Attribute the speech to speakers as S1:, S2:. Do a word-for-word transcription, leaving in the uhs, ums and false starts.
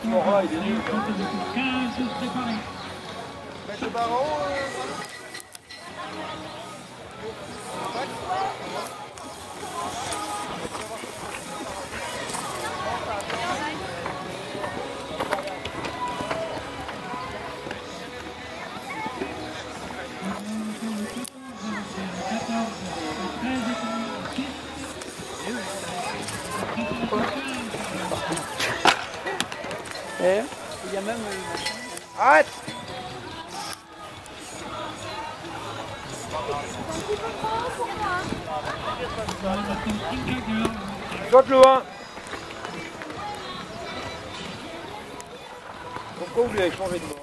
S1: ce mort-là, il est nul.
S2: quinze préparés.
S1: Mettre le baron.
S3: Et il y a même...
S1: Arrête! Saute le un. Pourquoi vous lui avez changé de bord?